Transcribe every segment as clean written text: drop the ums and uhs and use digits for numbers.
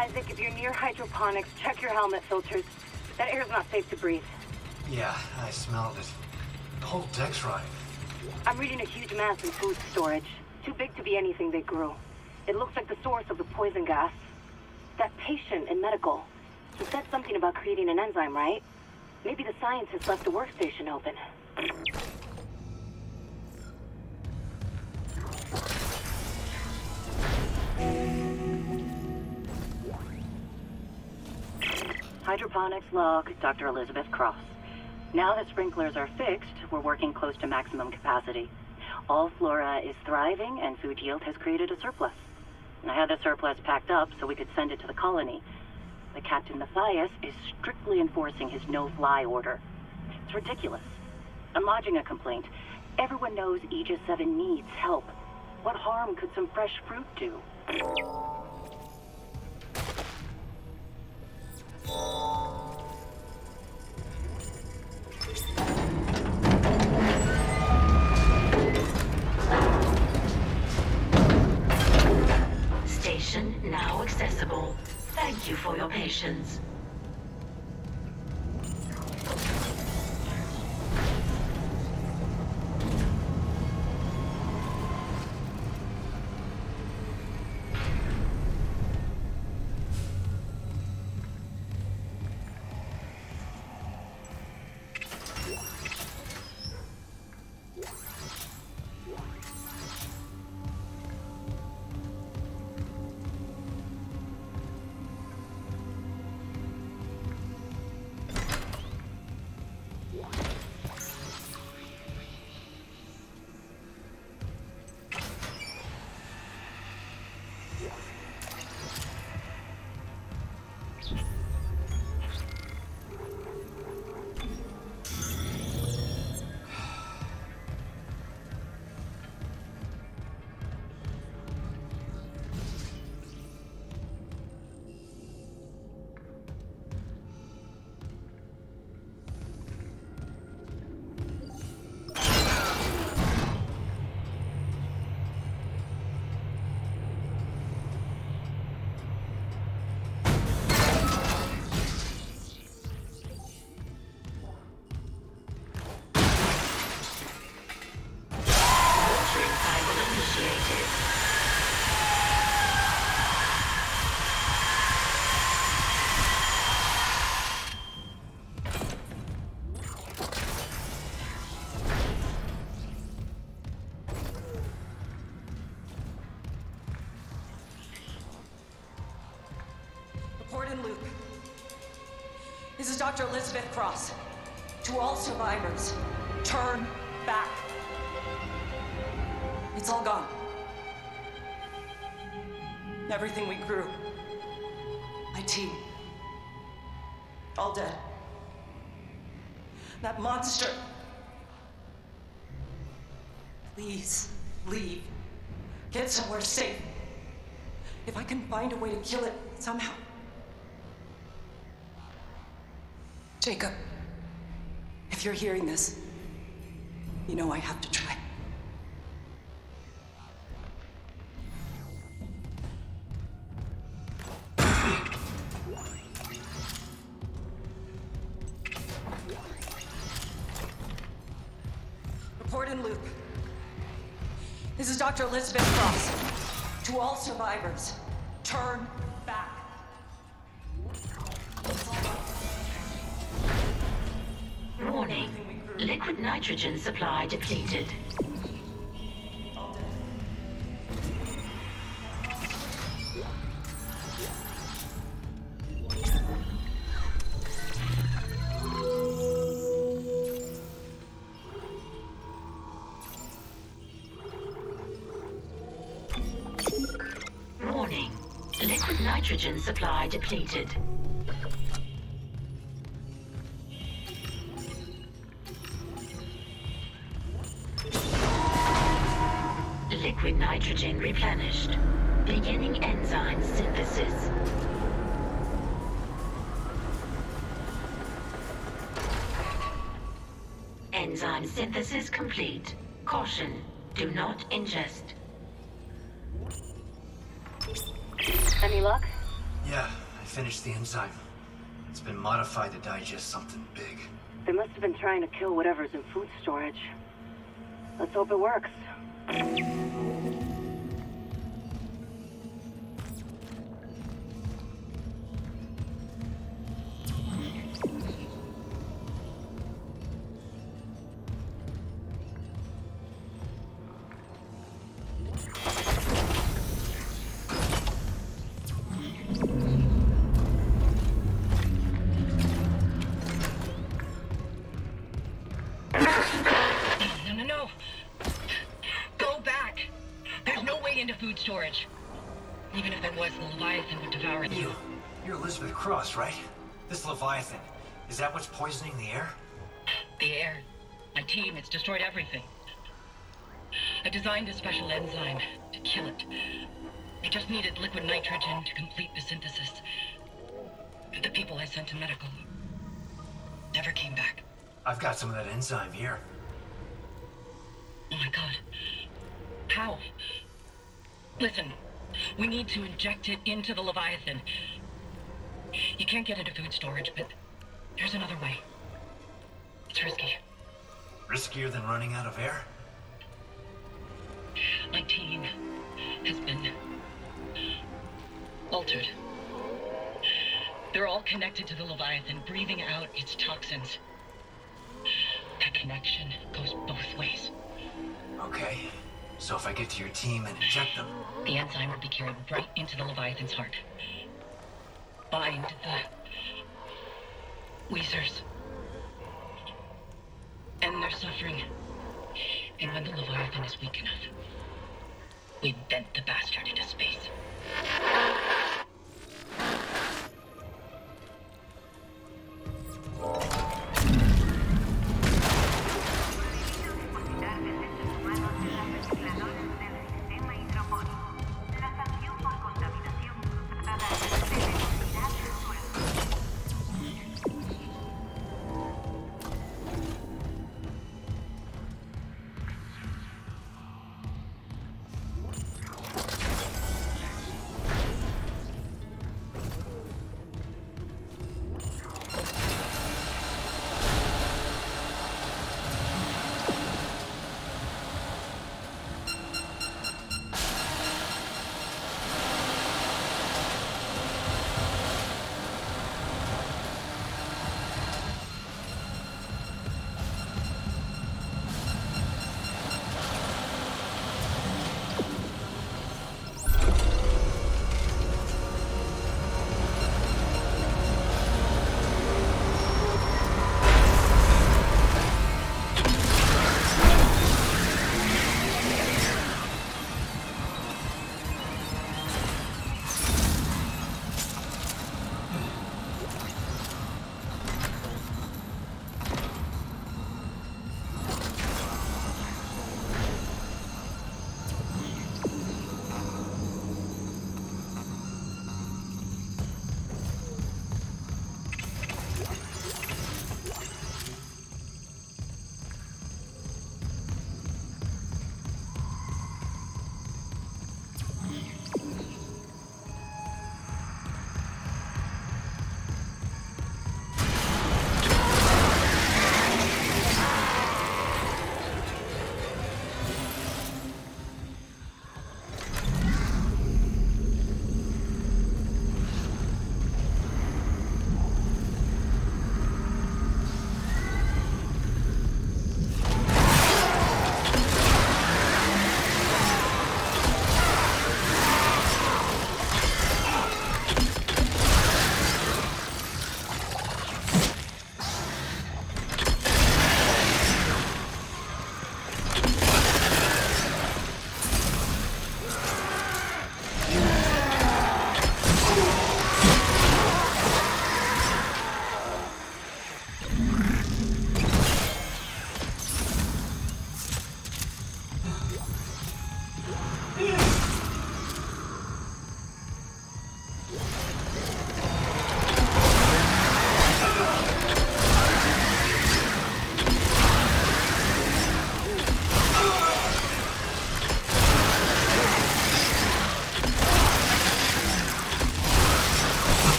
Isaac, if you're near hydroponics, check your helmet filters. That air's not safe to breathe. Yeah, I smelled it. The whole deck's rotting. I'm reading a huge mass in food storage. Too big to be anything they grew. It looks like the source of the poison gas. That patient in medical, he said something about creating an enzyme, right? Maybe the scientist left the workstation open. Hydroponics log, Dr. Elizabeth Cross. Now that sprinklers are fixed, we're working close to maximum capacity. All flora is thriving and food yield has created a surplus. I had the surplus packed up so we could send it to the colony. But Captain Matthias is strictly enforcing his no-fly order. It's ridiculous. I'm lodging a complaint. Everyone knows Aegis 7 needs help. What harm could some fresh fruit do? Station now accessible. Thank you for your patience. Luke. This is Dr. Elizabeth Cross. To all survivors, turn back. It's all gone. Everything we grew. My team. All dead. That monster. Please, leave. Get somewhere safe. If I can find a way to kill it somehow. Jacob, if you're hearing this, you know I have to try. Report in loop. This is Dr. Elizabeth Cross. To all survivors, turn back. Warning. Liquid nitrogen supply depleted. Warning. Liquid nitrogen supply depleted. Liquid nitrogen replenished. Beginning enzyme synthesis. Enzyme synthesis complete. Caution, do not ingest. Any luck? Yeah, I finished the enzyme. It's been modified to digest something big. They must have been trying to kill whatever's in food storage. Let's hope it works. No. Go back. There's no way into food storage. Even if there was, the Leviathan would devour it. You're Elizabeth Cross, right? This Leviathan, is that what's poisoning the air? The air. My team, it's destroyed everything. I designed a special enzyme to kill it. I just needed liquid nitrogen to complete the synthesis. The people I sent to medical never came back. I've got some of that enzyme here. Oh my god. How? Listen, we need to inject it into the Leviathan. You can't get into food storage, but there's another way. It's risky. Riskier than running out of air? My team has been altered. They're all connected to the Leviathan, breathing out its toxins. That connection goes both ways. Okay. So if I get to your team and inject them... The enzyme will be carried right into the Leviathan's heart. Bind the Weezers. End their suffering. And when the Leviathan is weak enough, we vent the bastard into space.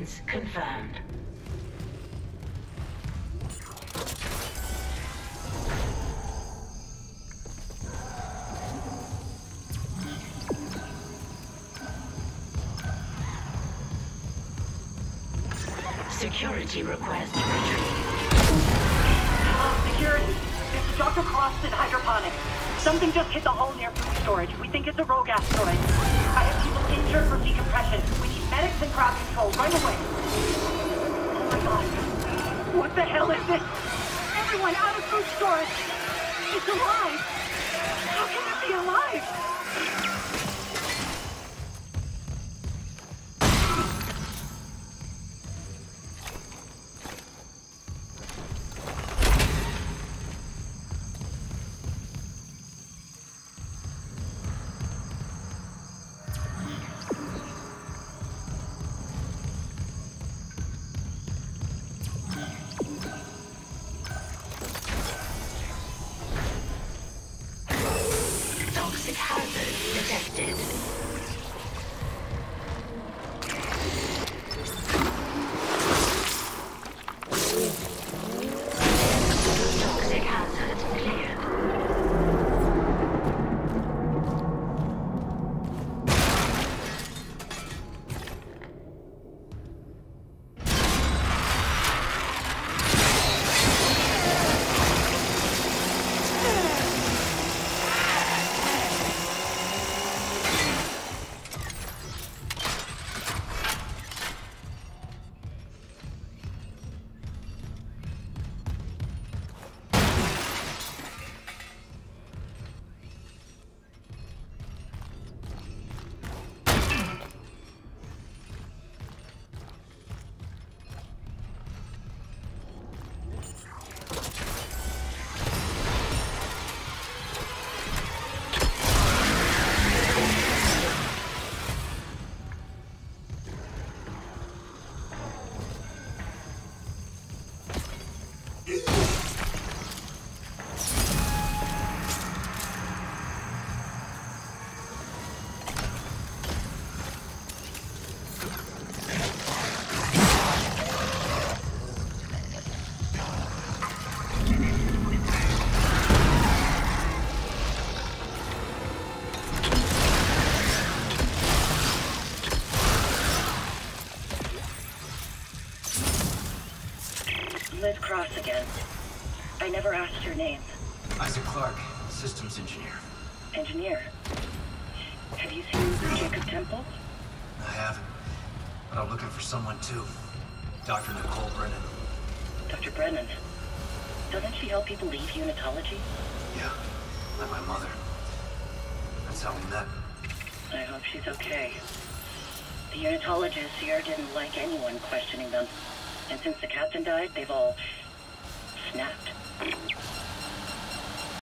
seconds confirmed. Security request retrieved. Security. This is Dr. Cross in hydroponics. Something just hit the hull near food storage. We think it's a rogue asteroid. I have people injured from decompression. We need medics and crowd control right away. Oh my god. What the hell is this? Everyone out of food storage. It's alive. How can it be alive? Toxic hazard detected. Toxic hazard cleared. Liz Cross again. I never asked your name. Isaac Clarke, systems engineer. Engineer. Have you seen Jacob Temple? I haven't, but I'm looking for someone too. Dr. Nicole Brennan. Dr. Brennan. Doesn't she help people leave unitology? Yeah, like my mother. That's how we met. I hope she's okay. The unitologists here didn't like anyone questioning them. And since the captain died, they've all snapped.